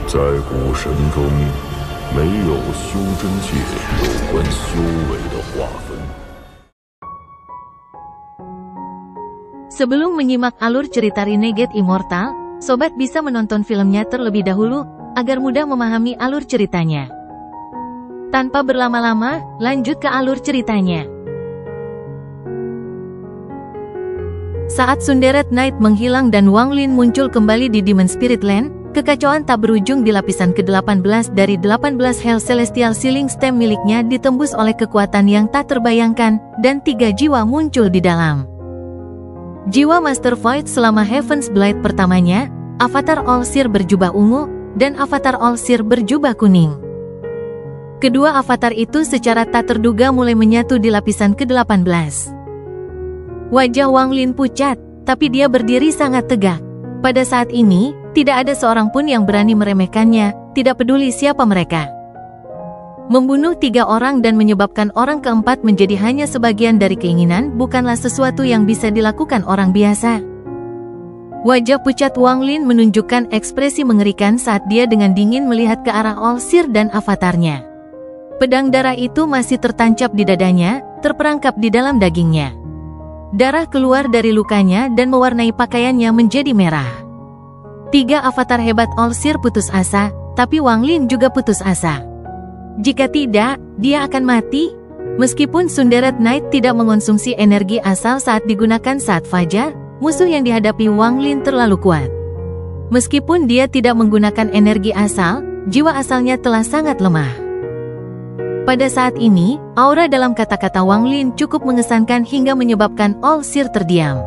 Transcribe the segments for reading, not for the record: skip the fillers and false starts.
在古神中，没有修真界有关修为的划分。 Sebelum menyimak alur cerita Renegade Immortal, sobat bisa menonton filmnya terlebih dahulu, agar mudah memahami alur ceritanya. Tanpa berlama-lama, lanjut ke alur ceritanya. Saat Sunderet Knight menghilang dan Wang Lin muncul kembali di Demon Spirit Land, kekacauan tak berujung di lapisan ke-18 dari 18 Hell Celestial Sealing Stem miliknya ditembus oleh kekuatan yang tak terbayangkan, dan 3 jiwa muncul di dalam. Jiwa Master Void selama Heaven's Blade pertamanya, Avatar All-Seer berjubah ungu, dan Avatar All-Seer berjubah kuning. Kedua avatar itu secara tak terduga mulai menyatu di lapisan ke-18. Wajah Wang Lin pucat, tapi dia berdiri sangat tegak. Pada saat ini, tidak ada seorang pun yang berani meremehkannya, tidak peduli siapa mereka. Membunuh 3 orang dan menyebabkan orang keempat menjadi hanya sebagian dari keinginan bukanlah sesuatu yang bisa dilakukan orang biasa. Wajah pucat Wang Lin menunjukkan ekspresi mengerikan saat dia dengan dingin melihat ke arah All-Seer dan avatarnya. Pedang darah itu masih tertancap di dadanya, terperangkap di dalam dagingnya. Darah keluar dari lukanya dan mewarnai pakaiannya menjadi merah. 3 avatar hebat All-Seer putus asa, tapi Wang Lin juga putus asa. Jika tidak, dia akan mati. Meskipun Sunderet Knight tidak mengonsumsi energi asal saat digunakan saat fajar, musuh yang dihadapi Wang Lin terlalu kuat. Meskipun dia tidak menggunakan energi asal, jiwa asalnya telah sangat lemah. Pada saat ini, aura dalam kata-kata Wang Lin cukup mengesankan hingga menyebabkan All-Seer terdiam.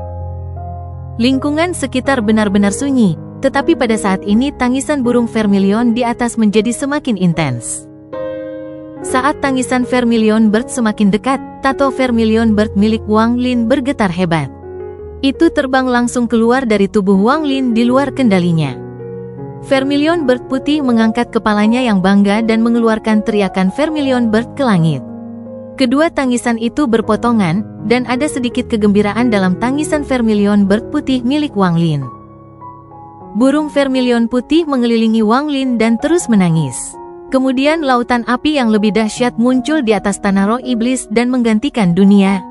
Lingkungan sekitar benar-benar sunyi, tetapi pada saat ini tangisan burung Vermilion di atas menjadi semakin intens. Saat tangisan Vermilion Bird semakin dekat, tato Vermilion Bird milik Wang Lin bergetar hebat. Itu terbang langsung keluar dari tubuh Wang Lin di luar kendalinya. Vermilion Bird putih mengangkat kepalanya yang bangga dan mengeluarkan teriakan Vermilion Bird ke langit. Kedua tangisan itu berpotongan, dan ada sedikit kegembiraan dalam tangisan Vermilion Bird putih milik Wang Lin. Burung Vermilion putih mengelilingi Wang Lin dan terus menangis. Kemudian lautan api yang lebih dahsyat muncul di atas tanah roh iblis dan menggantikan dunia.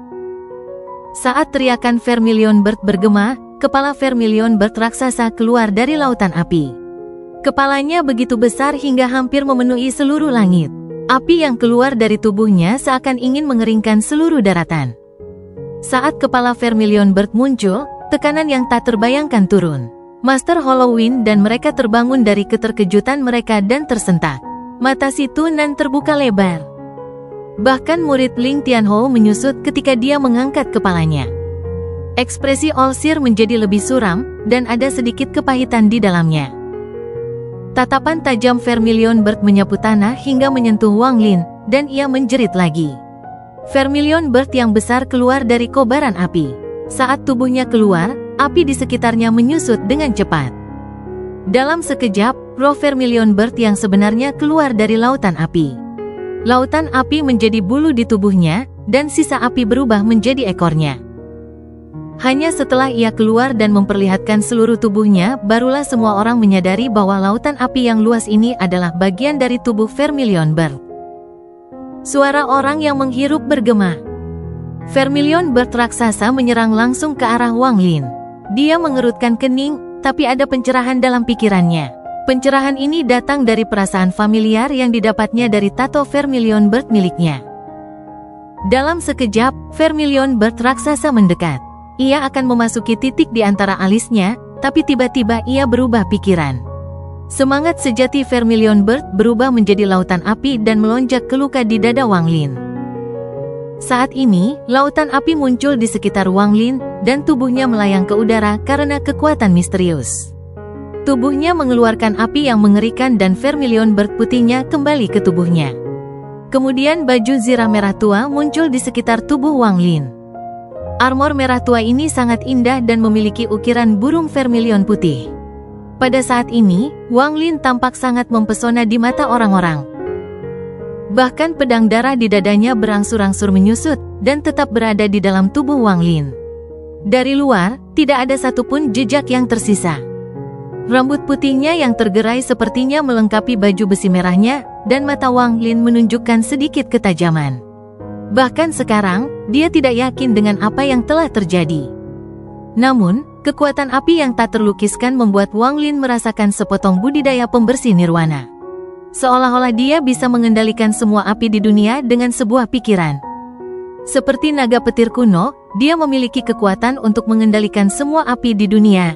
Saat teriakan Vermilion Bird bergema, kepala Vermilion Bird raksasa keluar dari lautan api. Kepalanya begitu besar hingga hampir memenuhi seluruh langit. Api yang keluar dari tubuhnya seakan ingin mengeringkan seluruh daratan. Saat kepala Vermilion Bird muncul, tekanan yang tak terbayangkan turun. Master Halloween dan mereka terbangun dari keterkejutan mereka dan tersentak. Mata si Tunan terbuka lebar. Bahkan murid Ling Tianhou menyusut ketika dia mengangkat kepalanya. Ekspresi All-Seer menjadi lebih suram, dan ada sedikit kepahitan di dalamnya. Tatapan tajam Vermilion Bird menyapu tanah hingga menyentuh Wang Lin, dan ia menjerit lagi. Vermilion Bird yang besar keluar dari kobaran api. Saat tubuhnya keluar, api di sekitarnya menyusut dengan cepat. Dalam sekejap, roh Vermilion Bird yang sebenarnya keluar dari lautan api. Lautan api menjadi bulu di tubuhnya, dan sisa api berubah menjadi ekornya. Hanya setelah ia keluar dan memperlihatkan seluruh tubuhnya, barulah semua orang menyadari bahwa lautan api yang luas ini adalah bagian dari tubuh Vermilion Bird. Suara orang yang menghirup bergema. Vermilion Bird raksasa menyerang langsung ke arah Wang Lin. Dia mengerutkan kening, tapi ada pencerahan dalam pikirannya. Pencerahan ini datang dari perasaan familiar yang didapatnya dari tato Vermilion Bird miliknya. Dalam sekejap, Vermilion Bird raksasa mendekat. Ia akan memasuki titik di antara alisnya, tapi tiba-tiba ia berubah pikiran. Semangat sejati Vermilion Bird berubah menjadi lautan api dan melonjak ke luka di dada Wang Lin. Saat ini, lautan api muncul di sekitar Wang Lin, dan tubuhnya melayang ke udara karena kekuatan misterius. Tubuhnya mengeluarkan api yang mengerikan dan Vermilion Bird putihnya kembali ke tubuhnya. Kemudian baju zirah merah tua muncul di sekitar tubuh Wang Lin. Armor merah tua ini sangat indah dan memiliki ukiran burung Vermilion putih. Pada saat ini, Wang Lin tampak sangat mempesona di mata orang-orang. Bahkan pedang darah di dadanya berangsur-angsur menyusut, dan tetap berada di dalam tubuh Wang Lin. Dari luar, tidak ada satupun jejak yang tersisa. Rambut putihnya yang tergerai sepertinya melengkapi baju besi merahnya, dan mata Wang Lin menunjukkan sedikit ketajaman. Bahkan sekarang, dia tidak yakin dengan apa yang telah terjadi. Namun, kekuatan api yang tak terlukiskan membuat Wang Lin merasakan sepotong budidaya pembersih nirwana. Seolah-olah dia bisa mengendalikan semua api di dunia dengan sebuah pikiran. Seperti naga petir kuno, dia memiliki kekuatan untuk mengendalikan semua api di dunia.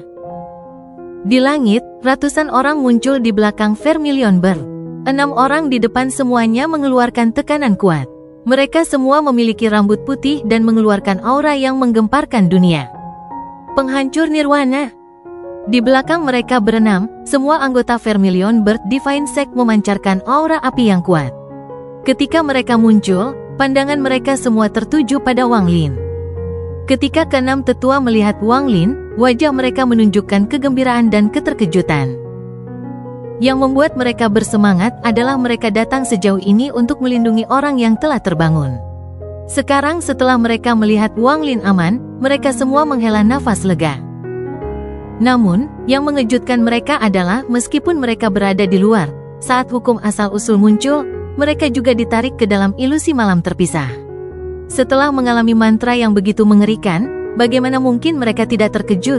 Di langit, ratusan orang muncul di belakang Vermilion Bird. 6 orang di depan semuanya mengeluarkan tekanan kuat. Mereka semua memiliki rambut putih dan mengeluarkan aura yang menggemparkan dunia. Penghancur nirwana. Di belakang mereka berenam, semua anggota Vermilion Bird Divine Sect memancarkan aura api yang kuat. Ketika mereka muncul, pandangan mereka semua tertuju pada Wang Lin. Ketika keenam tetua melihat Wang Lin, wajah mereka menunjukkan kegembiraan dan keterkejutan. Yang membuat mereka bersemangat adalah mereka datang sejauh ini untuk melindungi orang yang telah terbangun. Sekarang setelah mereka melihat Wang Lin aman, mereka semua menghela nafas lega. Namun, yang mengejutkan mereka adalah meskipun mereka berada di luar, saat hukum asal-usul muncul, mereka juga ditarik ke dalam ilusi malam terpisah. Setelah mengalami mantra yang begitu mengerikan, bagaimana mungkin mereka tidak terkejut?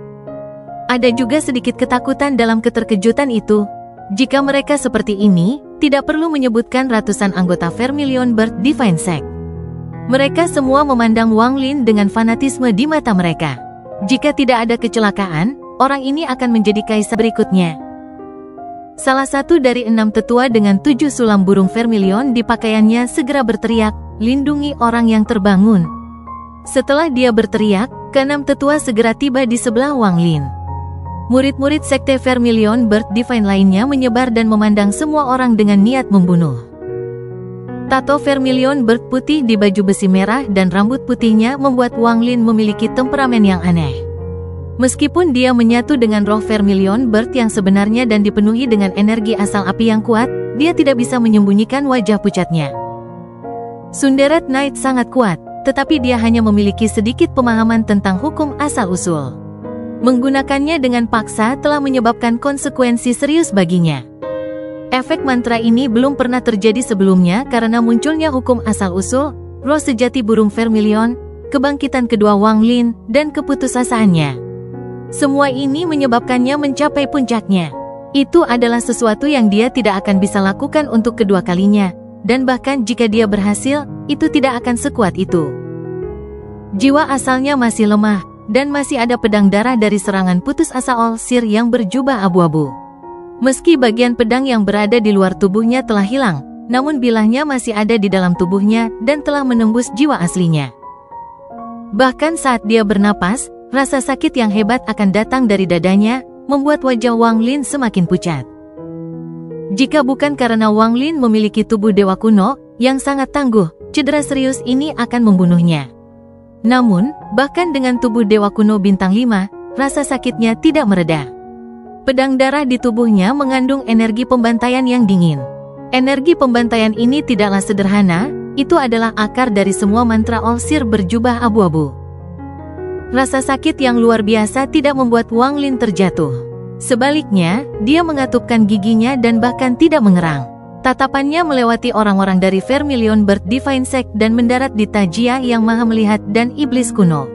Ada juga sedikit ketakutan dalam keterkejutan itu. Jika mereka seperti ini, tidak perlu menyebutkan ratusan anggota Vermilion Bird Divine Sect. Mereka semua memandang Wang Lin dengan fanatisme di mata mereka. Jika tidak ada kecelakaan, orang ini akan menjadi kaisar berikutnya. Salah satu dari 6 tetua dengan 7 sulam burung Vermilion di pakaiannya segera berteriak, "Lindungi orang yang terbangun." Setelah dia berteriak, ke-6 tetua segera tiba di sebelah Wang Lin. Murid-murid sekte Vermilion Bird Divine lainnya menyebar dan memandang semua orang dengan niat membunuh. Tato Vermilion Bird putih di baju besi merah dan rambut putihnya membuat Wang Lin memiliki temperamen yang aneh. Meskipun dia menyatu dengan roh Vermilion Bird yang sebenarnya dan dipenuhi dengan energi asal api yang kuat, dia tidak bisa menyembunyikan wajah pucatnya. Sunderet Knight sangat kuat, tetapi dia hanya memiliki sedikit pemahaman tentang hukum asal-usul. Menggunakannya dengan paksa telah menyebabkan konsekuensi serius baginya. Efek mantra ini belum pernah terjadi sebelumnya karena munculnya hukum asal-usul, roh sejati burung Vermilion, kebangkitan kedua Wang Lin, dan keputusasaannya. Semua ini menyebabkannya mencapai puncaknya. Itu adalah sesuatu yang dia tidak akan bisa lakukan untuk kedua kalinya, dan bahkan jika dia berhasil, itu tidak akan sekuat itu. Jiwa asalnya masih lemah, dan masih ada pedang darah dari serangan putus asa All-Seer yang berjubah abu-abu. Meski bagian pedang yang berada di luar tubuhnya telah hilang, namun bilahnya masih ada di dalam tubuhnya dan telah menembus jiwa aslinya. Bahkan saat dia bernapas, rasa sakit yang hebat akan datang dari dadanya, membuat wajah Wang Lin semakin pucat. Jika bukan karena Wang Lin memiliki tubuh dewa kuno yang sangat tangguh, cedera serius ini akan membunuhnya. Namun, bahkan dengan tubuh dewa kuno bintang 5, rasa sakitnya tidak mereda. Pedang darah di tubuhnya mengandung energi pembantaian yang dingin. Energi pembantaian ini tidaklah sederhana, itu adalah akar dari semua mantra All-Seer berjubah abu-abu. Rasa sakit yang luar biasa tidak membuat Wang Lin terjatuh. Sebaliknya, dia mengatupkan giginya dan bahkan tidak mengerang. Tatapannya melewati orang-orang dari Vermilion Bird Divine Sect dan mendarat di Tajia yang maha melihat dan iblis kuno.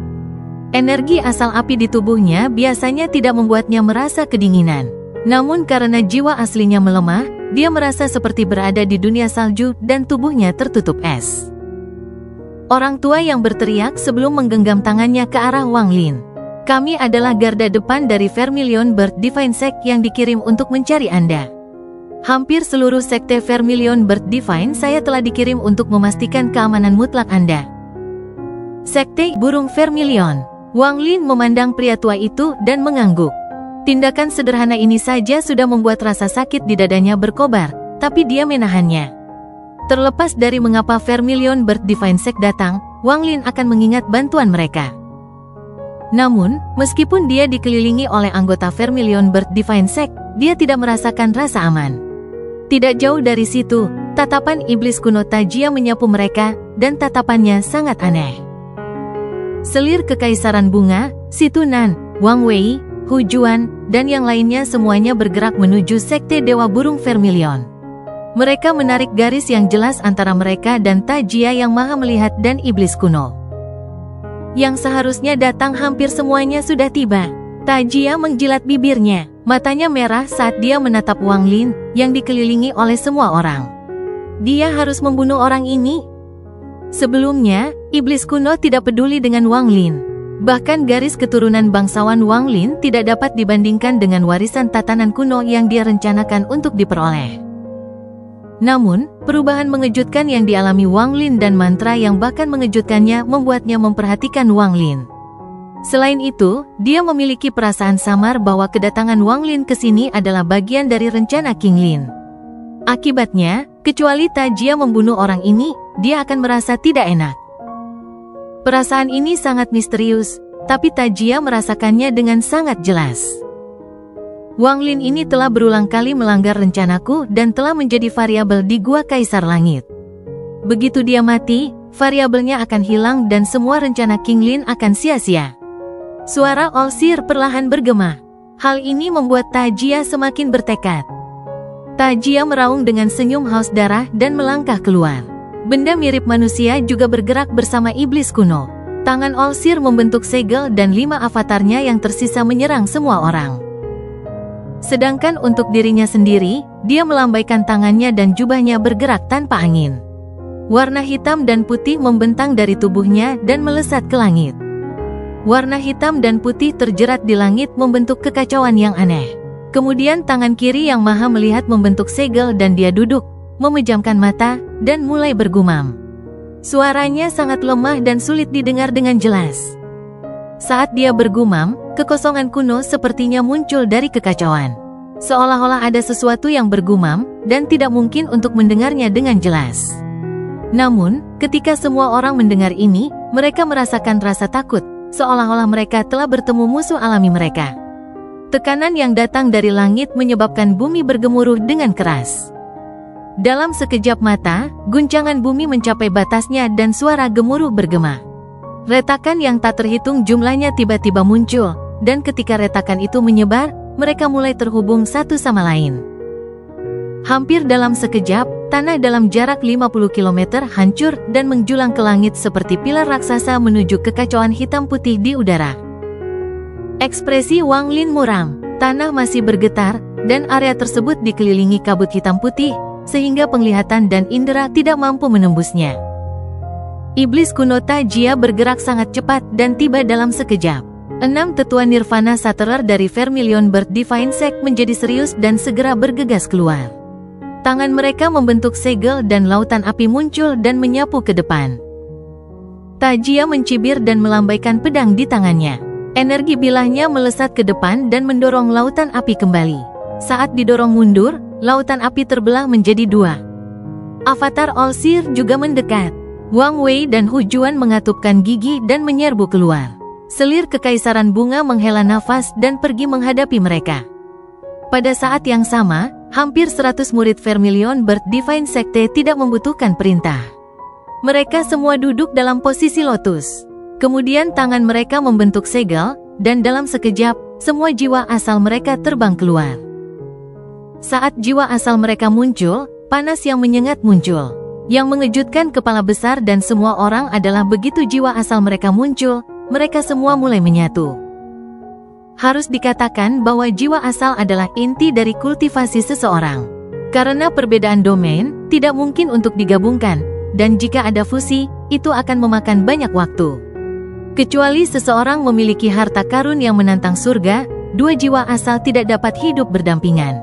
Energi asal api di tubuhnya biasanya tidak membuatnya merasa kedinginan. Namun karena jiwa aslinya melemah, dia merasa seperti berada di dunia salju dan tubuhnya tertutup es. Orang tua yang berteriak sebelum menggenggam tangannya ke arah Wang Lin. "Kami adalah garda depan dari Vermilion Bird Divine Sect yang dikirim untuk mencari Anda. Hampir seluruh sekte Vermilion Bird Divine saya telah dikirim untuk memastikan keamanan mutlak Anda." Sekte burung Vermilion. Wang Lin memandang pria tua itu dan mengangguk. Tindakan sederhana ini saja sudah membuat rasa sakit di dadanya berkobar, tapi dia menahannya. Terlepas dari mengapa Vermilion Bird Divine Sect datang, Wang Lin akan mengingat bantuan mereka. Namun, meskipun dia dikelilingi oleh anggota Vermilion Bird Divine Sect, dia tidak merasakan rasa aman. Tidak jauh dari situ, tatapan iblis kuno Tajia menyapu mereka, dan tatapannya sangat aneh. Selir Kekaisaran Bunga, Situnan, Wang Wei, Hu Juan, dan yang lainnya semuanya bergerak menuju Sekte Dewa Burung Vermilion. Mereka menarik garis yang jelas antara mereka dan Tajia yang Maha Melihat dan Iblis Kuno. Yang seharusnya datang hampir semuanya sudah tiba. Tajia menjilat bibirnya, matanya merah saat dia menatap Wang Lin yang dikelilingi oleh semua orang. Dia harus membunuh orang ini. Sebelumnya, Iblis Kuno tidak peduli dengan Wang Lin. Bahkan garis keturunan bangsawan Wang Lin tidak dapat dibandingkan dengan warisan tatanan kuno yang dia rencanakan untuk diperoleh. Namun, perubahan mengejutkan yang dialami Wang Lin dan mantra yang bahkan mengejutkannya membuatnya memperhatikan Wang Lin. Selain itu, dia memiliki perasaan samar bahwa kedatangan Wang Lin ke sini adalah bagian dari rencana King Lin. Akibatnya, kecuali Tajia membunuh orang ini, dia akan merasa tidak enak. Perasaan ini sangat misterius, tapi Tajia merasakannya dengan sangat jelas. Wang Lin ini telah berulang kali melanggar rencanaku dan telah menjadi variabel di Gua Kaisar Langit. Begitu dia mati, variabelnya akan hilang dan semua rencana King Lin akan sia-sia. Suara Olsir perlahan bergema. Hal ini membuat Tajia semakin bertekad. Tajia meraung dengan senyum haus darah dan melangkah keluar. Benda mirip manusia juga bergerak bersama Iblis Kuno. Tangan Olsir membentuk segel dan 5 avatarnya yang tersisa menyerang semua orang. Sedangkan untuk dirinya sendiri, dia melambaikan tangannya dan jubahnya bergerak tanpa angin. Warna hitam dan putih membentang dari tubuhnya dan melesat ke langit. Warna hitam dan putih terjerat di langit membentuk kekacauan yang aneh. Kemudian tangan kiri yang Maha Melihat membentuk segel dan dia duduk, memejamkan mata, dan mulai bergumam. Suaranya sangat lemah dan sulit didengar dengan jelas. Saat dia bergumam, kekosongan kuno sepertinya muncul dari kekacauan. Seolah-olah ada sesuatu yang bergumam, dan tidak mungkin untuk mendengarnya dengan jelas. Namun, ketika semua orang mendengar ini, mereka merasakan rasa takut, seolah-olah mereka telah bertemu musuh alami mereka. Tekanan yang datang dari langit menyebabkan bumi bergemuruh dengan keras. Dalam sekejap mata, guncangan bumi mencapai batasnya dan suara gemuruh bergema. Retakan yang tak terhitung jumlahnya tiba-tiba muncul, dan ketika retakan itu menyebar, mereka mulai terhubung satu sama lain. Hampir dalam sekejap, tanah dalam jarak 50 km hancur dan menjulang ke langit seperti pilar raksasa menuju kekacauan hitam putih di udara. Ekspresi Wang Lin muram, tanah masih bergetar, dan area tersebut dikelilingi kabut hitam putih, sehingga penglihatan dan indera tidak mampu menembusnya. Iblis Kuno Tajia bergerak sangat cepat dan tiba dalam sekejap. 6 tetua Nirvana Sutterer dari Vermilion Bird Divine Sect menjadi serius dan segera bergegas keluar. Tangan mereka membentuk segel dan lautan api muncul dan menyapu ke depan. Tajia mencibir dan melambaikan pedang di tangannya. Energi bilahnya melesat ke depan dan mendorong lautan api kembali. Saat didorong mundur, lautan api terbelah menjadi 2. Avatar Olsir juga mendekat. Wang Wei dan Hu Juan mengatupkan gigi dan menyerbu keluar. Selir kekaisaran bunga menghela nafas dan pergi menghadapi mereka. Pada saat yang sama, hampir 100 murid Vermilion Bird Divine Sekte tidak membutuhkan perintah. Mereka semua duduk dalam posisi lotus. Kemudian tangan mereka membentuk segel, dan dalam sekejap, semua jiwa asal mereka terbang keluar. Saat jiwa asal mereka muncul, panas yang menyengat muncul. Yang mengejutkan kepala besar dan semua orang adalah begitu jiwa asal mereka muncul, mereka semua mulai menyatu. Harus dikatakan bahwa jiwa asal adalah inti dari kultivasi seseorang. Karena perbedaan domain, tidak mungkin untuk digabungkan, dan jika ada fusi, itu akan memakan banyak waktu. Kecuali seseorang memiliki harta karun yang menantang surga, 2 jiwa asal tidak dapat hidup berdampingan.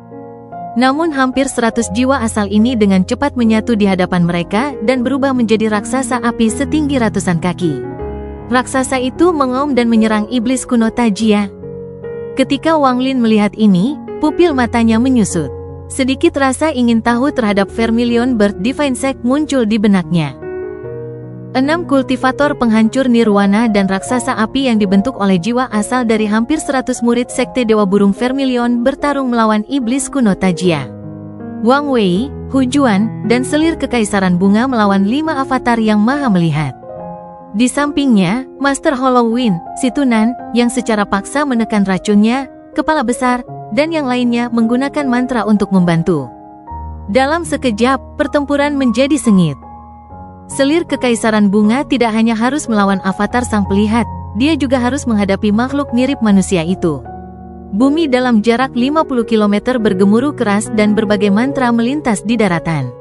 Namun hampir 100 jiwa asal ini dengan cepat menyatu di hadapan mereka dan berubah menjadi raksasa api setinggi ratusan kaki. Raksasa itu mengaum dan menyerang Iblis Kuno Tajia. Ketika Wang Lin melihat ini, pupil matanya menyusut. Sedikit rasa ingin tahu terhadap Vermilion Bird Divine Sect muncul di benaknya. 6 kultivator penghancur nirwana dan raksasa api yang dibentuk oleh jiwa asal dari hampir 100 murid Sekte Dewa Burung Vermilion bertarung melawan Iblis Kuno Tajia. Wang Wei, Hu Juan, dan selir kekaisaran bunga melawan 5 avatar yang Maha Melihat. Di sampingnya, Master Halloween, si Tunan, yang secara paksa menekan racunnya, kepala besar, dan yang lainnya menggunakan mantra untuk membantu. Dalam sekejap, pertempuran menjadi sengit. Selir Kekaisaran Bunga tidak hanya harus melawan avatar sang pelihat, dia juga harus menghadapi makhluk mirip manusia itu. Bumi dalam jarak 50 km bergemuruh keras dan berbagai mantra melintas di daratan.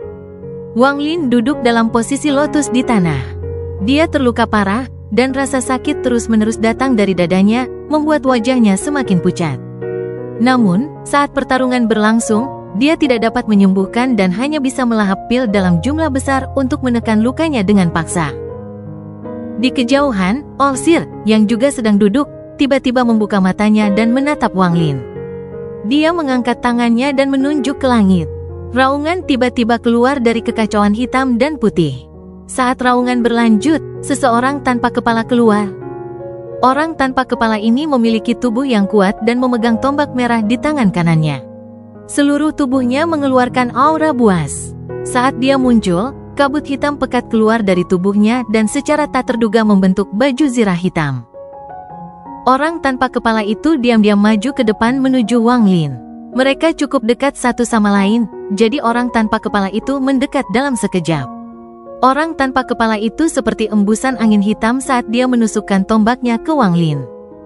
Wang Lin duduk dalam posisi lotus di tanah. Dia terluka parah, dan rasa sakit terus-menerus datang dari dadanya, membuat wajahnya semakin pucat. Namun, saat pertarungan berlangsung, dia tidak dapat menyembuhkan dan hanya bisa melahap pil dalam jumlah besar untuk menekan lukanya dengan paksa. Di kejauhan, Olsir, yang juga sedang duduk, tiba-tiba membuka matanya dan menatap Wang Lin. Dia mengangkat tangannya dan menunjuk ke langit. Raungan tiba-tiba keluar dari kekacauan hitam dan putih. Saat raungan berlanjut, seseorang tanpa kepala keluar. Orang tanpa kepala ini memiliki tubuh yang kuat dan memegang tombak merah di tangan kanannya. Seluruh tubuhnya mengeluarkan aura buas. Saat dia muncul, kabut hitam pekat keluar dari tubuhnya dan secara tak terduga membentuk baju zirah hitam. Orang tanpa kepala itu diam-diam maju ke depan menuju Wang Lin. Mereka cukup dekat satu sama lain, jadi orang tanpa kepala itu mendekat dalam sekejap. Orang tanpa kepala itu seperti embusan angin hitam saat dia menusukkan tombaknya ke Wang Lin.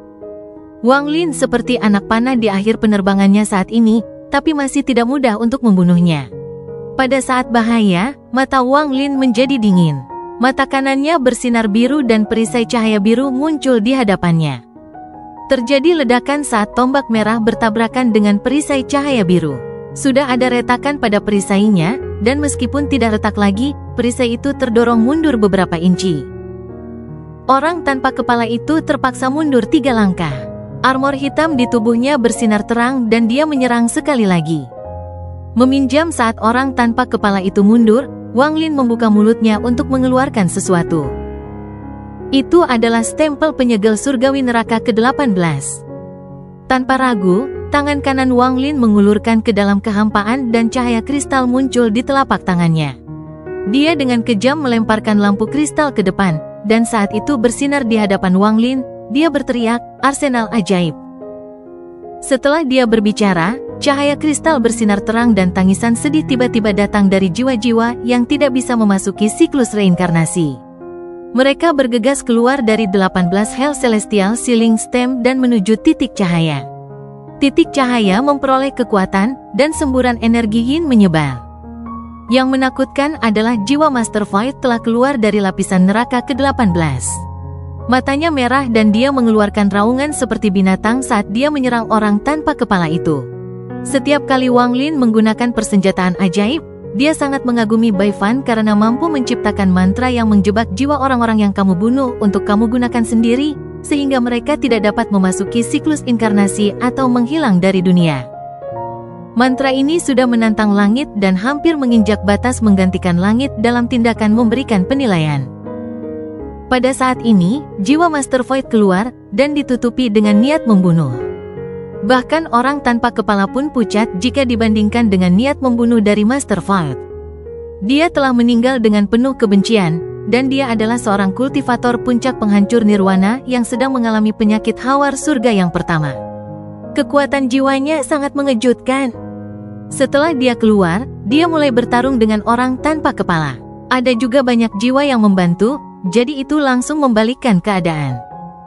Wang Lin seperti anak panah di akhir penerbangannya saat ini, tapi masih tidak mudah untuk membunuhnya. Pada saat bahaya, mata Wang Lin menjadi dingin. Mata kanannya bersinar biru dan perisai cahaya biru muncul di hadapannya. Terjadi ledakan saat tombak merah bertabrakan dengan perisai cahaya biru. Sudah ada retakan pada perisainya, dan meskipun tidak retak lagi, perisai itu terdorong mundur beberapa inci. Orang tanpa kepala itu terpaksa mundur 3 langkah. Armor hitam di tubuhnya bersinar terang dan dia menyerang sekali lagi. Meminjam saat orang tanpa kepala itu mundur, Wang Lin membuka mulutnya untuk mengeluarkan sesuatu. Itu adalah stempel penyegel surgawi neraka ke-18. Tanpa ragu, tangan kanan Wang Lin mengulurkan ke dalam kehampaan dan cahaya kristal muncul di telapak tangannya. Dia dengan kejam melemparkan lampu kristal ke depan, dan saat itu bersinar di hadapan Wang Lin, dia berteriak, "Arsenal ajaib." Setelah dia berbicara, cahaya kristal bersinar terang dan tangisan sedih tiba-tiba datang dari jiwa-jiwa yang tidak bisa memasuki siklus reinkarnasi. Mereka bergegas keluar dari 18 Hell Celestial Sealing Stem dan menuju titik cahaya. Titik cahaya memperoleh kekuatan, dan semburan energi yin menyebar. Yang menakutkan adalah jiwa Master Void telah keluar dari lapisan neraka ke-18. Matanya merah dan dia mengeluarkan raungan seperti binatang saat dia menyerang orang tanpa kepala itu. Setiap kali Wang Lin menggunakan persenjataan ajaib, dia sangat mengagumi Bai Fan karena mampu menciptakan mantra yang menjebak jiwa orang-orang yang kamu bunuh untuk kamu gunakan sendiri, sehingga mereka tidak dapat memasuki siklus inkarnasi atau menghilang dari dunia. Mantra ini sudah menantang langit dan hampir menginjak batas menggantikan langit dalam tindakan memberikan penilaian. Pada saat ini, jiwa Master Void keluar, dan ditutupi dengan niat membunuh. Bahkan orang tanpa kepala pun pucat jika dibandingkan dengan niat membunuh dari Master Void. Dia telah meninggal dengan penuh kebencian, dan dia adalah seorang kultivator puncak penghancur nirwana yang sedang mengalami penyakit hawar surga yang pertama. Kekuatan jiwanya sangat mengejutkan. Setelah dia keluar, dia mulai bertarung dengan orang tanpa kepala. Ada juga banyak jiwa yang membantu, jadi itu langsung membalikkan keadaan.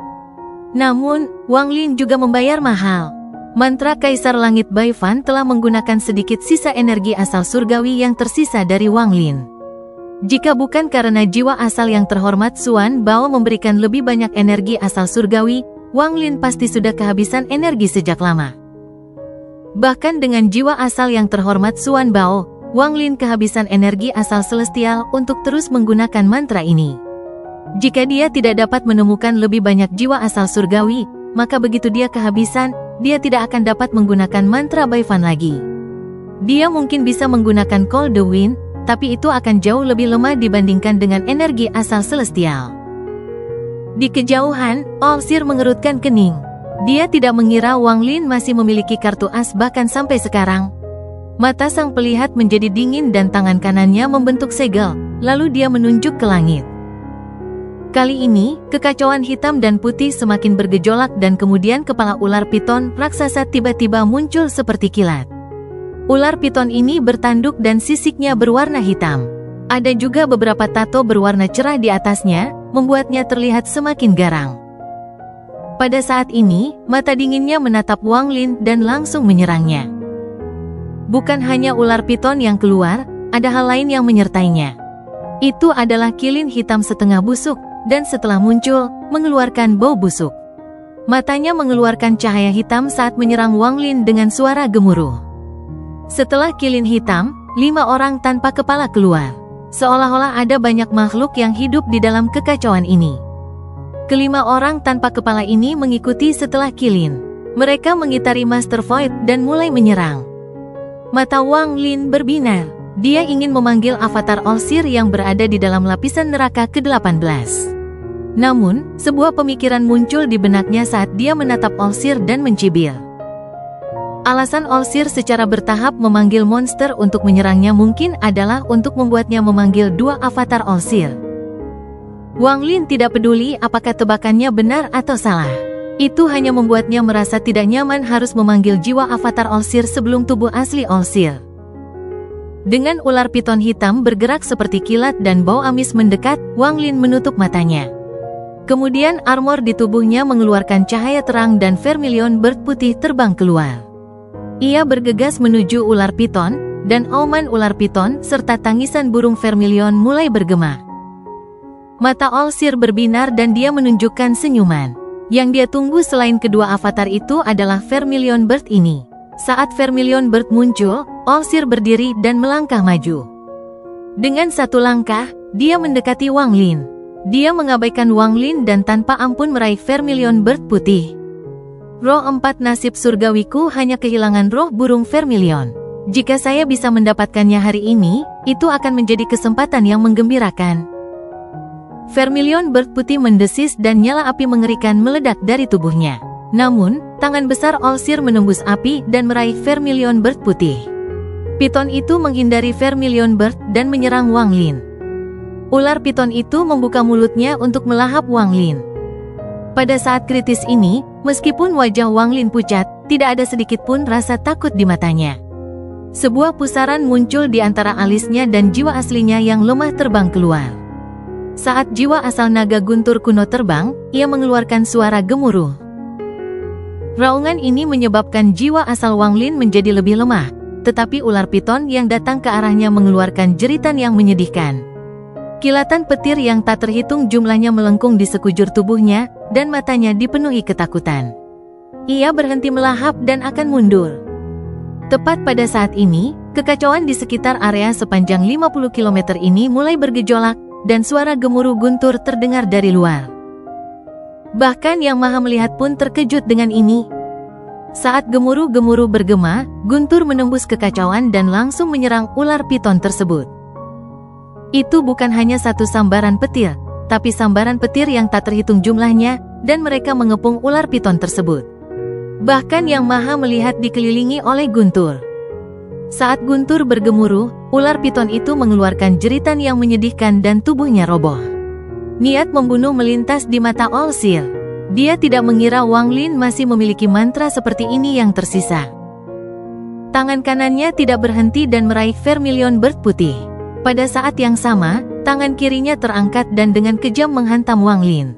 Namun, Wang Lin juga membayar mahal. Mantra Kaisar Langit Bai Fan telah menggunakan sedikit sisa energi asal surgawi yang tersisa dari Wang Lin. Jika bukan karena jiwa asal yang terhormat Xuan Bao memberikan lebih banyak energi asal surgawi, Wang Lin pasti sudah kehabisan energi sejak lama. Bahkan dengan jiwa asal yang terhormat Xuan Bao, Wang Lin kehabisan energi asal celestial untuk terus menggunakan mantra ini. Jika dia tidak dapat menemukan lebih banyak jiwa asal surgawi, maka begitu dia kehabisan, dia tidak akan dapat menggunakan mantra Bai Fan lagi. Dia mungkin bisa menggunakan Call the Wind, tapi itu akan jauh lebih lemah dibandingkan dengan energi asal celestial. Di kejauhan, Olsir mengerutkan kening. Dia tidak mengira Wang Lin masih memiliki kartu as bahkan sampai sekarang. Mata sang pelihat menjadi dingin dan tangan kanannya membentuk segel, lalu dia menunjuk ke langit. Kali ini, kekacauan hitam dan putih semakin bergejolak dan kemudian kepala ular piton raksasa tiba-tiba muncul seperti kilat. Ular piton ini bertanduk dan sisiknya berwarna hitam. Ada juga beberapa tato berwarna cerah di atasnya, membuatnya terlihat semakin garang. Pada saat ini, mata dinginnya menatap Wang Lin dan langsung menyerangnya. Bukan hanya ular piton yang keluar, ada hal lain yang menyertainya. Itu adalah kilin hitam setengah busuk, dan setelah muncul, mengeluarkan bau busuk. Matanya mengeluarkan cahaya hitam saat menyerang Wang Lin dengan suara gemuruh. Setelah kilin hitam, 5 orang tanpa kepala keluar. Seolah-olah ada banyak makhluk yang hidup di dalam kekacauan ini. Kelima orang tanpa kepala ini mengikuti setelah kilin. Mereka mengitari Master Void dan mulai menyerang. Mata Wang Lin berbinar. Dia ingin memanggil avatar Olsir yang berada di dalam lapisan neraka ke-18. Namun, sebuah pemikiran muncul di benaknya saat dia menatap Olsir dan mencibir. Alasan Olsir secara bertahap memanggil monster untuk menyerangnya mungkin adalah untuk membuatnya memanggil 2 avatar Olsir. Wang Lin tidak peduli apakah tebakannya benar atau salah. Itu hanya membuatnya merasa tidak nyaman harus memanggil jiwa avatar Olsir sebelum tubuh asli Olsir. Dengan ular piton hitam bergerak seperti kilat dan bau amis mendekat, Wang Lin menutup matanya. Kemudian armor di tubuhnya mengeluarkan cahaya terang dan vermilion bird putih terbang keluar. Ia bergegas menuju ular piton, dan auman ular piton serta tangisan burung vermilion mulai bergema. Mata Olsir berbinar dan dia menunjukkan senyuman. Yang dia tunggu selain kedua avatar itu adalah vermilion bird ini. Saat vermilion bird muncul, Olsir berdiri dan melangkah maju. Dengan satu langkah, dia mendekati Wang Lin. Dia mengabaikan Wang Lin dan tanpa ampun meraih vermilion bird putih. Roh 4 nasib surgawiku hanya kehilangan roh burung vermilion. Jika saya bisa mendapatkannya hari ini, itu akan menjadi kesempatan yang menggembirakan. Vermilion bird putih mendesis dan nyala api mengerikan meledak dari tubuhnya. Namun, tangan besar Olsir menembus api dan meraih vermilion bird putih. Piton itu menghindari vermilion bird dan menyerang Wang Lin. Ular piton itu membuka mulutnya untuk melahap Wang Lin. Pada saat kritis ini, meskipun wajah Wang Lin pucat, tidak ada sedikit pun rasa takut di matanya. Sebuah pusaran muncul di antara alisnya dan jiwa aslinya yang lemah terbang keluar. Saat jiwa asal naga guntur kuno terbang, ia mengeluarkan suara gemuruh. Raungan ini menyebabkan jiwa asal Wang Lin menjadi lebih lemah, tetapi ular piton yang datang ke arahnya mengeluarkan jeritan yang menyedihkan. Kilatan petir yang tak terhitung jumlahnya melengkung di sekujur tubuhnya, dan matanya dipenuhi ketakutan. Ia berhenti melahap dan akan mundur. Tepat pada saat ini, kekacauan di sekitar area sepanjang 50 km ini mulai bergejolak, dan suara gemuruh guntur terdengar dari luar. Bahkan Yang Maha Melihat pun terkejut dengan ini. Saat gemuruh-gemuruh bergema, guntur menembus kekacauan dan langsung menyerang ular piton tersebut. Itu bukan hanya satu sambaran petir, tapi sambaran petir yang tak terhitung jumlahnya, dan mereka mengepung ular piton tersebut. Bahkan Yang Maha Melihat dikelilingi oleh guntur. Saat guntur bergemuruh, ular piton itu mengeluarkan jeritan yang menyedihkan dan tubuhnya roboh. Niat membunuh melintas di mata Olsir. Dia tidak mengira Wang Lin masih memiliki mantra seperti ini yang tersisa. Tangan kanannya tidak berhenti dan meraih vermilion bird putih. Pada saat yang sama, tangan kirinya terangkat dan dengan kejam menghantam Wang Lin.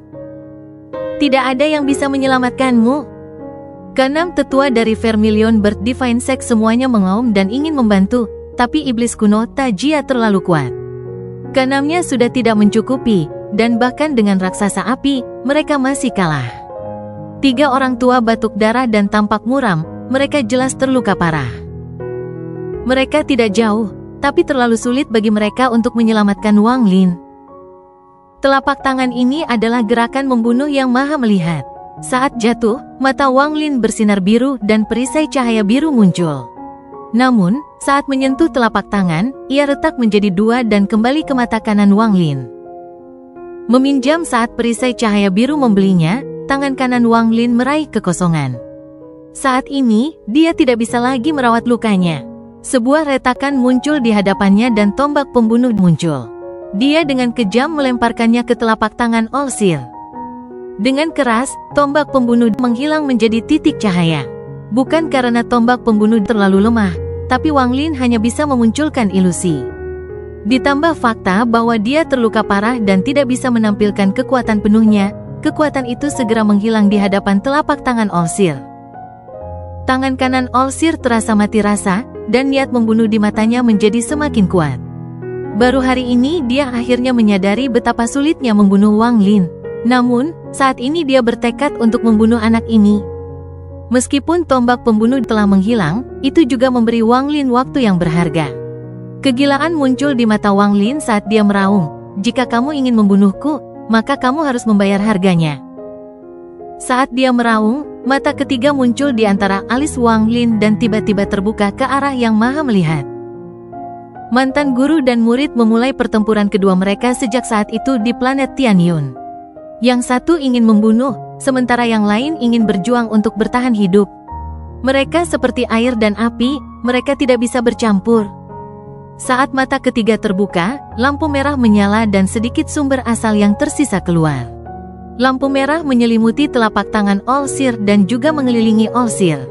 Tidak ada yang bisa menyelamatkanmu. Keenam tetua dari vermilion bird Divine Sect semuanya mengaum dan ingin membantu, tapi iblis kuno Tajia terlalu kuat. Keenamnya sudah tidak mencukupi, dan bahkan dengan raksasa api, mereka masih kalah. 3 orang tua batuk darah dan tampak muram, mereka jelas terluka parah. Mereka tidak jauh, tapi terlalu sulit bagi mereka untuk menyelamatkan Wang Lin. Telapak tangan ini adalah gerakan membunuh Yang Maha Melihat. Saat jatuh, mata Wang Lin bersinar biru dan perisai cahaya biru muncul. Namun, saat menyentuh telapak tangan, ia retak menjadi 2 dan kembali ke mata kanan Wang Lin. Meminjam saat perisai cahaya biru membelinya, tangan kanan Wang Lin meraih kekosongan. Saat ini, dia tidak bisa lagi merawat lukanya. Sebuah retakan muncul di hadapannya dan tombak pembunuh muncul. Dia dengan kejam melemparkannya ke telapak tangan Olsir. Dengan keras, tombak pembunuh menghilang menjadi titik cahaya. Bukan karena tombak pembunuh terlalu lemah, tapi Wang Lin hanya bisa memunculkan ilusi. Ditambah fakta bahwa dia terluka parah dan tidak bisa menampilkan kekuatan penuhnya, kekuatan itu segera menghilang di hadapan telapak tangan Olsir. Tangan kanan Olsir terasa mati rasa, dan niat membunuh di matanya menjadi semakin kuat. Baru hari ini dia akhirnya menyadari betapa sulitnya membunuh Wang Lin. Namun, saat ini dia bertekad untuk membunuh anak ini. Meskipun tombak pembunuh telah menghilang, itu juga memberi Wang Lin waktu yang berharga. Kegilaan muncul di mata Wang Lin saat dia meraung, "Jika kamu ingin membunuhku, maka kamu harus membayar harganya." Saat dia meraung, mata ketiga muncul di antara alis Wang Lin dan tiba-tiba terbuka ke arah Yang Maha Melihat. Mantan guru dan murid memulai pertempuran kedua mereka sejak saat itu di planet Tianyun. Yang satu ingin membunuh, sementara yang lain ingin berjuang untuk bertahan hidup. Mereka seperti air dan api, mereka tidak bisa bercampur. Saat mata ketiga terbuka, lampu merah menyala dan sedikit sumber asal yang tersisa keluar. Lampu merah menyelimuti telapak tangan Olsir dan juga mengelilingi Olsir.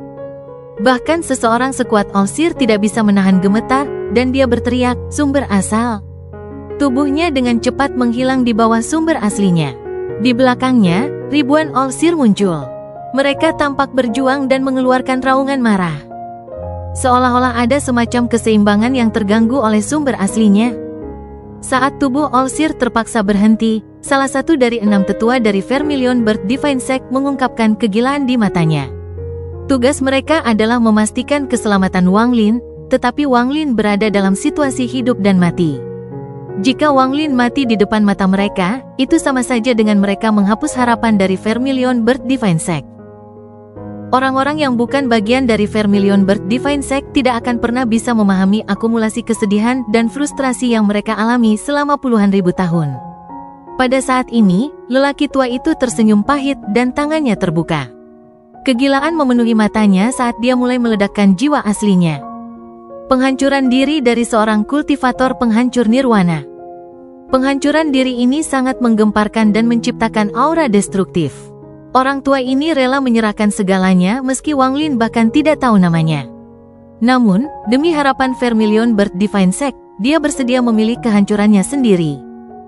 Bahkan seseorang sekuat Olsir tidak bisa menahan gemetar, dan dia berteriak, "Sumber asal!" Tubuhnya dengan cepat menghilang di bawah sumber aslinya. Di belakangnya, ribuan Olsir muncul. Mereka tampak berjuang dan mengeluarkan raungan marah. Seolah-olah ada semacam keseimbangan yang terganggu oleh sumber aslinya. Saat tubuh Olsir terpaksa berhenti, salah satu dari 6 tetua dari Vermilion Bird Divine Sect mengungkapkan kegilaan di matanya. Tugas mereka adalah memastikan keselamatan Wang Lin, tetapi Wang Lin berada dalam situasi hidup dan mati. Jika Wang Lin mati di depan mata mereka, itu sama saja dengan mereka menghapus harapan dari Vermilion Bird Divine Sect. Orang-orang yang bukan bagian dari Vermilion Bird Divine Sect tidak akan pernah bisa memahami akumulasi kesedihan dan frustrasi yang mereka alami selama puluhan ribu tahun. Pada saat ini, lelaki tua itu tersenyum pahit dan tangannya terbuka. Kegilaan memenuhi matanya saat dia mulai meledakkan jiwa aslinya. Penghancuran diri dari seorang kultivator penghancur nirwana. Penghancuran diri ini sangat menggemparkan dan menciptakan aura destruktif. Orang tua ini rela menyerahkan segalanya meski Wang Lin bahkan tidak tahu namanya. Namun, demi harapan Vermilion Bird Divine Sect, dia bersedia memilih kehancurannya sendiri.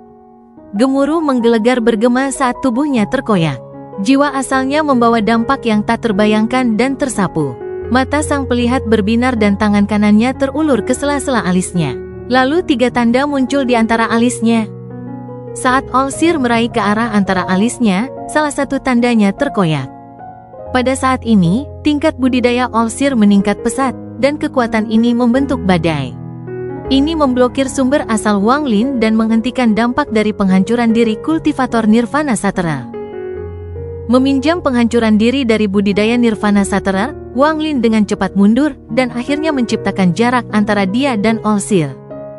Gemuruh menggelegar bergema saat tubuhnya terkoyak. Jiwa asalnya membawa dampak yang tak terbayangkan dan tersapu. Mata sang pelihat berbinar dan tangan kanannya terulur ke sela-sela alisnya. Lalu 3 tanda muncul di antara alisnya. Saat Olsir meraih ke arah antara alisnya, salah satu tandanya terkoyak. Pada saat ini, tingkat budidaya Olsir meningkat pesat, dan kekuatan ini membentuk badai. Ini memblokir sumber asal Wang Lin dan menghentikan dampak dari penghancuran diri kultivator Nirvana Sutterer. Meminjam penghancuran diri dari budidaya Nirvana Sutterer, Wang Lin dengan cepat mundur dan akhirnya menciptakan jarak antara dia dan Olsir.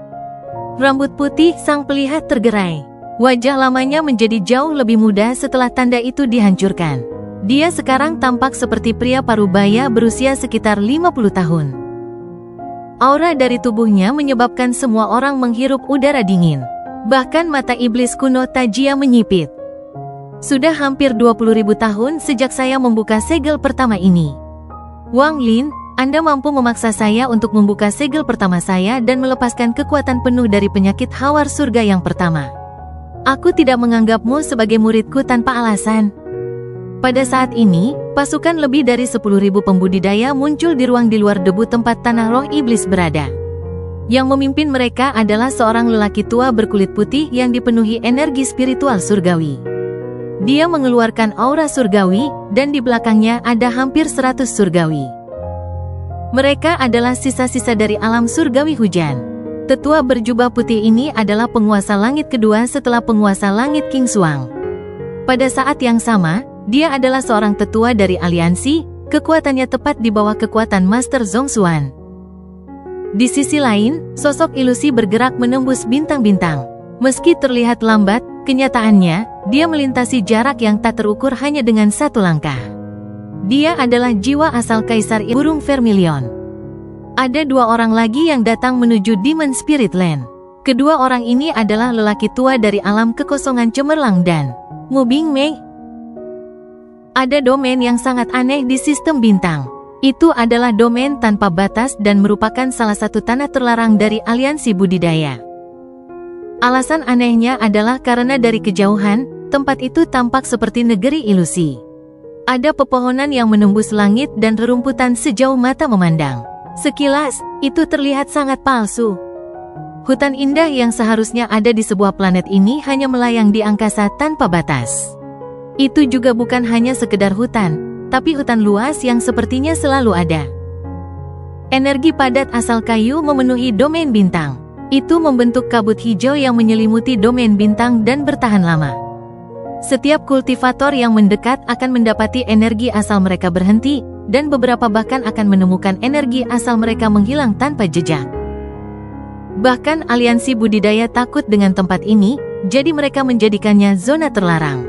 Rambut putih sang pelihat tergerai. Wajah lamanya menjadi jauh lebih muda setelah tanda itu dihancurkan. Dia sekarang tampak seperti pria parubaya berusia sekitar 50 tahun. Aura dari tubuhnya menyebabkan semua orang menghirup udara dingin. Bahkan mata iblis kuno Tajia menyipit. Sudah hampir 20.000 tahun sejak saya membuka segel pertama ini. Wang Lin, Anda mampu memaksa saya untuk membuka segel pertama saya dan melepaskan kekuatan penuh dari penyakit hawar surga yang pertama. Aku tidak menganggapmu sebagai muridku tanpa alasan. Pada saat ini, pasukan lebih dari 10.000 pembudidaya muncul di ruang di luar debu tempat tanah roh iblis berada. Yang memimpin mereka adalah seorang lelaki tua berkulit putih yang dipenuhi energi spiritual surgawi. Dia mengeluarkan aura surgawi, dan di belakangnya ada hampir 100 surgawi. Mereka adalah sisa-sisa dari alam surgawi hujan. Tetua berjubah putih ini adalah penguasa langit kedua setelah penguasa langit King Xuang. Pada saat yang sama, dia adalah seorang tetua dari aliansi, kekuatannya tepat di bawah kekuatan Master Zhongxuan. Di sisi lain, sosok ilusi bergerak menembus bintang-bintang. Meski terlihat lambat, kenyataannya, dia melintasi jarak yang tak terukur hanya dengan 1 langkah. Dia adalah jiwa asal Kaisar Burung Vermilion. Ada 2 orang lagi yang datang menuju Demon Spirit Land. Kedua orang ini adalah lelaki tua dari alam kekosongan cemerlang dan Mubing Mei. Ada domain yang sangat aneh di sistem bintang. Itu adalah domain tanpa batas dan merupakan salah satu tanah terlarang dari aliansi budidaya. Alasan anehnya adalah karena dari kejauhan, tempat itu tampak seperti negeri ilusi. Ada pepohonan yang menembus langit dan rerumputan sejauh mata memandang. Sekilas, itu terlihat sangat palsu. Hutan indah yang seharusnya ada di sebuah planet ini hanya melayang di angkasa tanpa batas. Itu juga bukan hanya sekedar hutan, tapi hutan luas yang sepertinya selalu ada. Energi padat asal kayu memenuhi domain bintang. Itu membentuk kabut hijau yang menyelimuti domain bintang dan bertahan lama. Setiap kultivator yang mendekat akan mendapati energi asal mereka berhenti, dan beberapa bahkan akan menemukan energi asal mereka menghilang tanpa jejak. Bahkan aliansi budidaya takut dengan tempat ini, jadi mereka menjadikannya zona terlarang.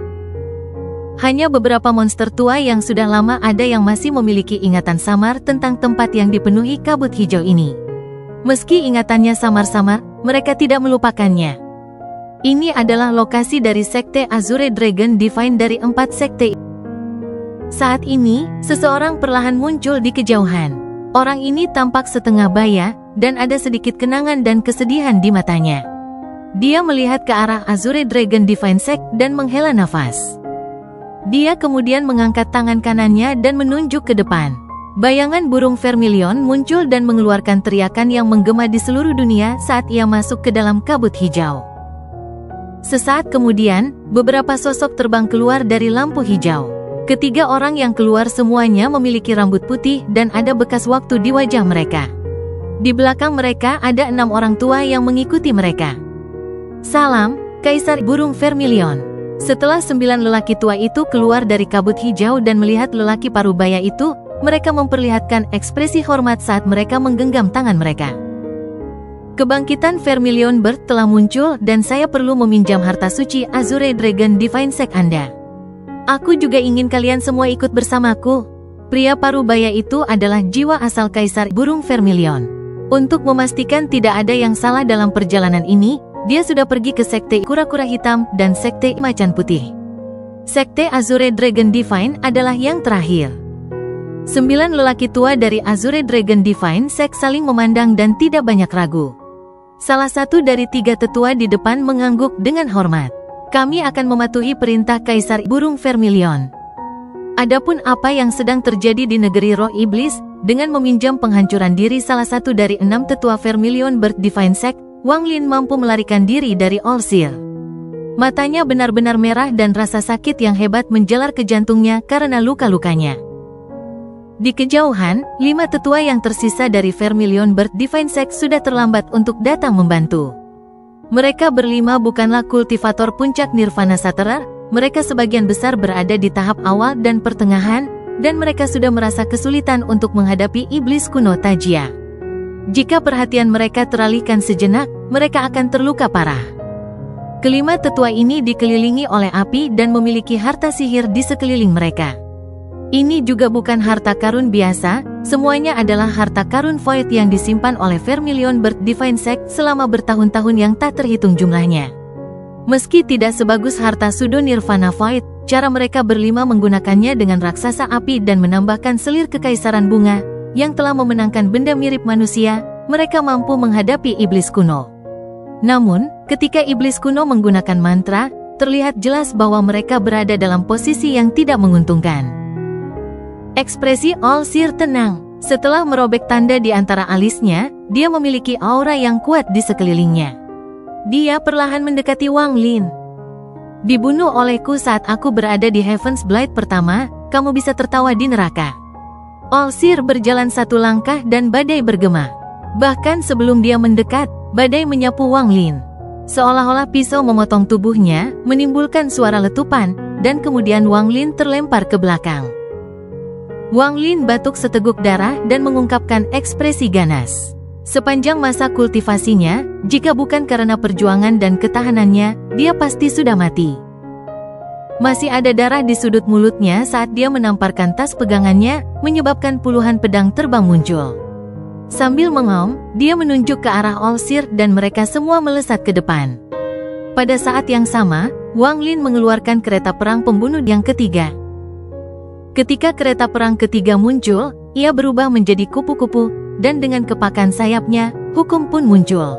Hanya beberapa monster tua yang sudah lama ada yang masih memiliki ingatan samar tentang tempat yang dipenuhi kabut hijau ini. Meski ingatannya samar-samar, mereka tidak melupakannya. Ini adalah lokasi dari sekte Azure Dragon Divine dari 4 sekte. Saat ini, seseorang perlahan muncul di kejauhan. Orang ini tampak setengah baya, dan ada sedikit kenangan dan kesedihan di matanya. Dia melihat ke arah Azure Dragon Divine Sect dan menghela nafas. Dia kemudian mengangkat tangan kanannya dan menunjuk ke depan. Bayangan burung vermilion muncul dan mengeluarkan teriakan yang menggema di seluruh dunia saat ia masuk ke dalam kabut hijau. Sesaat kemudian, beberapa sosok terbang keluar dari lampu hijau. Ketiga orang yang keluar semuanya memiliki rambut putih dan ada bekas waktu di wajah mereka. Di belakang mereka ada 6 orang tua yang mengikuti mereka. Salam, Kaisar Burung Vermilion. Setelah 9 lelaki tua itu keluar dari kabut hijau dan melihat lelaki parubaya itu, mereka memperlihatkan ekspresi hormat saat mereka menggenggam tangan mereka. Kebangkitan Vermilion Bird telah muncul dan saya perlu meminjam harta suci Azure Dragon Divine Sect Anda. Aku juga ingin kalian semua ikut bersamaku. Pria parubaya itu adalah jiwa asal Kaisar Burung Vermilion. Untuk memastikan tidak ada yang salah dalam perjalanan ini, dia sudah pergi ke Sekte Kura-Kura Hitam dan Sekte Macan Putih. Sekte Azure Dragon Divine adalah yang terakhir. 9 lelaki tua dari Azure Dragon Divine Sect saling memandang dan tidak banyak ragu. Salah satu dari 3 tetua di depan mengangguk dengan hormat. Kami akan mematuhi perintah Kaisar Burung Vermilion. Adapun apa yang sedang terjadi di negeri roh iblis, dengan meminjam penghancuran diri salah satu dari 6 tetua Vermilion Bird Divine Sect, Wang Lin mampu melarikan diri dari All Seer. Matanya benar-benar merah dan rasa sakit yang hebat menjalar ke jantungnya karena luka-lukanya. Di kejauhan, 5 tetua yang tersisa dari Vermilion Bird Divine Sect sudah terlambat untuk datang membantu. Mereka berlima bukanlah kultivator puncak Nirvana Saterar, mereka sebagian besar berada di tahap awal dan pertengahan, dan mereka sudah merasa kesulitan untuk menghadapi iblis kuno Tajia. Jika perhatian mereka teralihkan sejenak, mereka akan terluka parah. Kelima tetua ini dikelilingi oleh api dan memiliki harta sihir di sekeliling mereka. Ini juga bukan harta karun biasa, semuanya adalah harta karun void yang disimpan oleh Vermilion Bird Divine Sect selama bertahun-tahun yang tak terhitung jumlahnya. Meski tidak sebagus harta Sudo Nirvana Void, cara mereka berlima menggunakannya dengan raksasa api dan menambahkan selir kekaisaran bunga, yang telah memenangkan benda mirip manusia, mereka mampu menghadapi iblis kuno. Namun, ketika iblis kuno menggunakan mantra, terlihat jelas bahwa mereka berada dalam posisi yang tidak menguntungkan. Ekspresi All Seer tenang. Setelah merobek tanda di antara alisnya, dia memiliki aura yang kuat di sekelilingnya. Dia perlahan mendekati Wang Lin. Dibunuh olehku saat aku berada di Heaven's Blight pertama, kamu bisa tertawa di neraka. All Seer berjalan 1 langkah dan badai bergema. Bahkan sebelum dia mendekat, badai menyapu Wang Lin. Seolah-olah pisau memotong tubuhnya, menimbulkan suara letupan, dan kemudian Wang Lin terlempar ke belakang. Wang Lin batuk seteguk darah dan mengungkapkan ekspresi ganas. Sepanjang masa kultivasinya, jika bukan karena perjuangan dan ketahanannya, dia pasti sudah mati. Masih ada darah di sudut mulutnya saat dia menamparkan tas pegangannya, menyebabkan puluhan pedang terbang muncul. Sambil mengaum, dia menunjuk ke arah Olsir dan mereka semua melesat ke depan. Pada saat yang sama, Wang Lin mengeluarkan kereta perang pembunuh yang ketiga. Ketika kereta perang ketiga muncul, ia berubah menjadi kupu-kupu, dan dengan kepakan sayapnya, hukum pun muncul.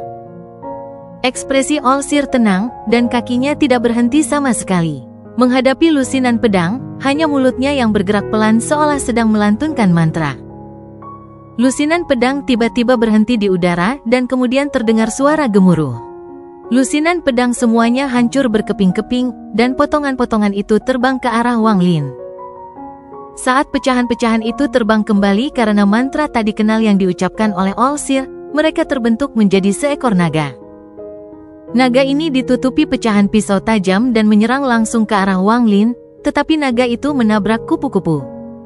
Ekspresi Olsir tenang, dan kakinya tidak berhenti sama sekali. Menghadapi lusinan pedang, hanya mulutnya yang bergerak pelan seolah sedang melantunkan mantra. Lusinan pedang tiba-tiba berhenti di udara dan kemudian terdengar suara gemuruh. Lusinan pedang semuanya hancur berkeping-keping, dan potongan-potongan itu terbang ke arah Wang Lin. Saat pecahan-pecahan itu terbang kembali karena mantra tak dikenal yang diucapkan oleh Olsir, mereka terbentuk menjadi seekor naga. Naga ini ditutupi pecahan pisau tajam dan menyerang langsung ke arah Wang Lin, tetapi naga itu menabrak kupu-kupu.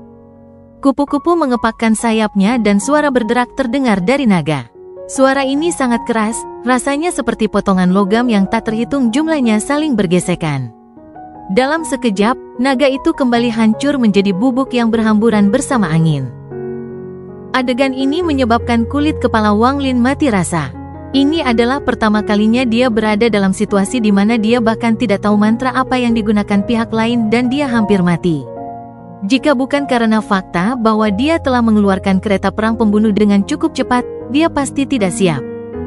Kupu-kupu mengepakkan sayapnya dan suara berderak terdengar dari naga. Suara ini sangat keras, rasanya seperti potongan logam yang tak terhitung jumlahnya saling bergesekan. Dalam sekejap, naga itu kembali hancur menjadi bubuk yang berhamburan bersama angin. Adegan ini menyebabkan kulit kepala Wang Lin mati rasa. Ini adalah pertama kalinya dia berada dalam situasi di mana dia bahkan tidak tahu mantra apa yang digunakan pihak lain dan dia hampir mati. Jika bukan karena fakta bahwa dia telah mengeluarkan kereta perang pembunuh dengan cukup cepat, dia pasti tidak siap.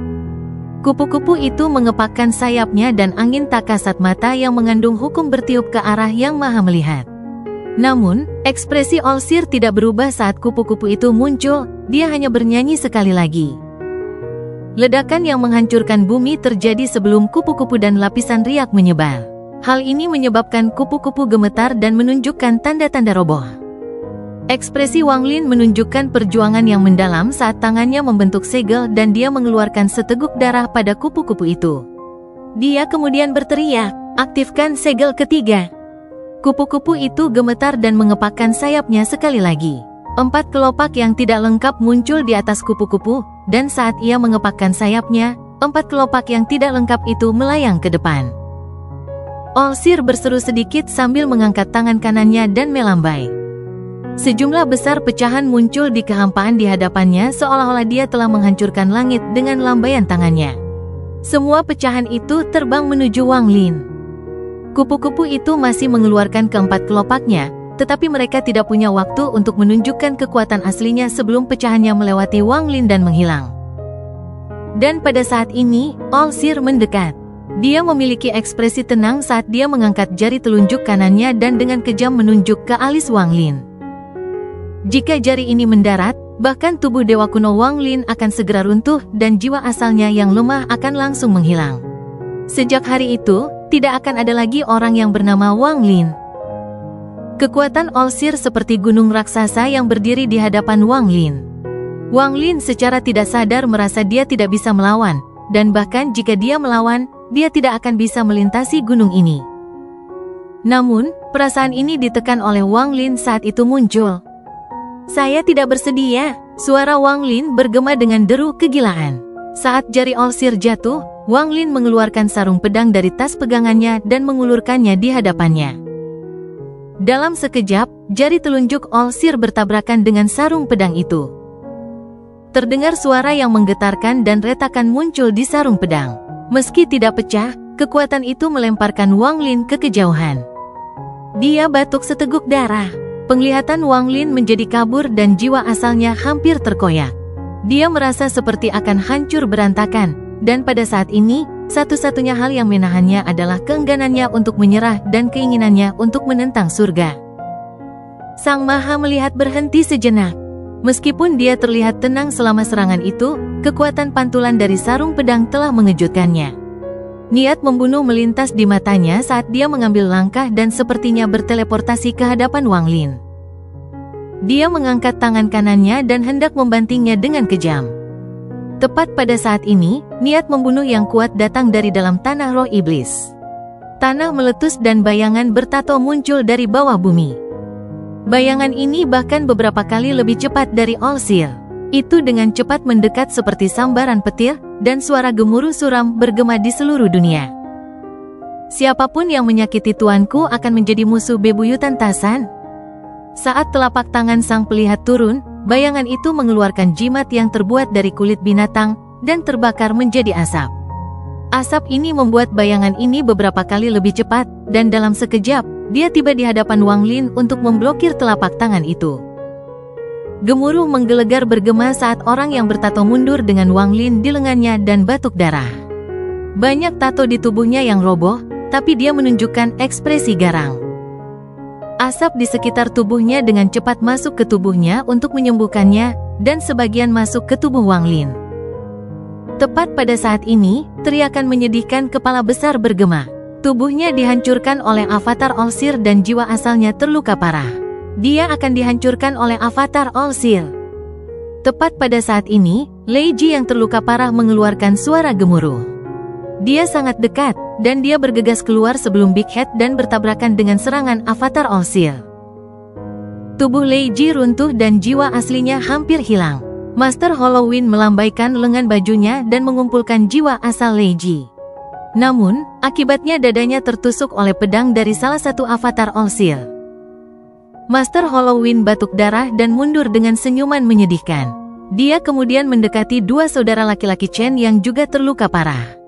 Kupu-kupu itu mengepakkan sayapnya dan angin tak kasat mata yang mengandung hukum bertiup ke arah yang maha melihat. Namun, ekspresi Olsir tidak berubah saat kupu-kupu itu muncul, dia hanya bernyanyi sekali lagi. Ledakan yang menghancurkan bumi terjadi sebelum kupu-kupu dan lapisan riak menyebar. Hal ini menyebabkan kupu-kupu gemetar dan menunjukkan tanda-tanda roboh. Ekspresi Wang Lin menunjukkan perjuangan yang mendalam saat tangannya membentuk segel dan dia mengeluarkan seteguk darah pada kupu-kupu itu. Dia kemudian berteriak, "Aktifkan segel ketiga." Kupu-kupu itu gemetar dan mengepakkan sayapnya sekali lagi. 4 kelopak yang tidak lengkap muncul di atas kupu-kupu, dan saat ia mengepakkan sayapnya, 4 kelopak yang tidak lengkap itu melayang ke depan. Olsir berseru sedikit sambil mengangkat tangan kanannya dan melambai. Sejumlah besar pecahan muncul di kehampaan di hadapannya seolah-olah dia telah menghancurkan langit dengan lambaian tangannya. Semua pecahan itu terbang menuju Wang Lin. Kupu-kupu itu masih mengeluarkan keempat kelopaknya, tetapi mereka tidak punya waktu untuk menunjukkan kekuatan aslinya sebelum pecahannya melewati Wang Lin dan menghilang. Dan pada saat ini, Olsir mendekat. Dia memiliki ekspresi tenang saat dia mengangkat jari telunjuk kanannya dan dengan kejam menunjuk ke alis Wang Lin. Jika jari ini mendarat, bahkan tubuh dewa kuno Wang Lin akan segera runtuh dan jiwa asalnya yang lemah akan langsung menghilang. Sejak hari itu, tidak akan ada lagi orang yang bernama Wang Lin. Kekuatan Olsir seperti gunung raksasa yang berdiri di hadapan Wang Lin. Wang Lin secara tidak sadar merasa dia tidak bisa melawan, dan bahkan jika dia melawan, dia tidak akan bisa melintasi gunung ini. Namun, perasaan ini ditekan oleh Wang Lin saat itu muncul. "Saya tidak bersedia," suara Wang Lin bergema dengan deru kegilaan. Saat jari Olsir jatuh, Wang Lin mengeluarkan sarung pedang dari tas pegangannya dan mengulurkannya di hadapannya. Dalam sekejap, jari telunjuk Olsir bertabrakan dengan sarung pedang itu. Terdengar suara yang menggetarkan dan retakan muncul di sarung pedang. Meski tidak pecah, kekuatan itu melemparkan Wang Lin ke kejauhan. Dia batuk seteguk darah. Penglihatan Wang Lin menjadi kabur dan jiwa asalnya hampir terkoyak. Dia merasa seperti akan hancur berantakan, dan pada saat ini, satu-satunya hal yang menahannya adalah keengganannya untuk menyerah dan keinginannya untuk menentang surga. Sang Maha Melihat berhenti sejenak. Meskipun dia terlihat tenang selama serangan itu, kekuatan pantulan dari sarung pedang telah mengejutkannya. Niat membunuh melintas di matanya saat dia mengambil langkah dan sepertinya berteleportasi ke hadapan Wang Lin. Dia mengangkat tangan kanannya dan hendak membantingnya dengan kejam. Tepat pada saat ini, niat membunuh yang kuat datang dari dalam tanah roh iblis. Tanah meletus dan bayangan bertato muncul dari bawah bumi. Bayangan ini bahkan beberapa kali lebih cepat dari Olsir. Itu dengan cepat mendekat seperti sambaran petir, dan suara gemuruh suram bergema di seluruh dunia. "Siapapun yang menyakiti tuanku akan menjadi musuh bebuyutan Tasan." Saat telapak tangan sang pelihat turun, bayangan itu mengeluarkan jimat yang terbuat dari kulit binatang dan terbakar menjadi asap. Asap ini membuat bayangan ini beberapa kali lebih cepat, dan dalam sekejap, dia tiba di hadapan Wang Lin untuk memblokir telapak tangan itu. Gemuruh menggelegar bergema saat orang yang bertato mundur dengan Wang Lin di lengannya dan batuk darah. Banyak tato di tubuhnya yang roboh, tapi dia menunjukkan ekspresi garang. Asap di sekitar tubuhnya dengan cepat masuk ke tubuhnya untuk menyembuhkannya, dan sebagian masuk ke tubuh Wang Lin. Tepat pada saat ini, teriakan menyedihkan kepala besar bergema. Tubuhnya dihancurkan oleh avatar All-Seer dan jiwa asalnya terluka parah. Dia akan dihancurkan oleh avatar All-Seer. Tepat pada saat ini, Lei Ji yang terluka parah mengeluarkan suara gemuruh. Dia sangat dekat, dan dia bergegas keluar sebelum Big Head dan bertabrakan dengan serangan avatar All-Seer. Tubuh Lei Ji runtuh dan jiwa aslinya hampir hilang. Master Halloween melambaikan lengan bajunya dan mengumpulkan jiwa asal Lei Ji. Namun, akibatnya dadanya tertusuk oleh pedang dari salah satu avatar All-Seer. Master Halloween batuk darah dan mundur dengan senyuman menyedihkan. Dia kemudian mendekati dua saudara laki-laki Chen yang juga terluka parah.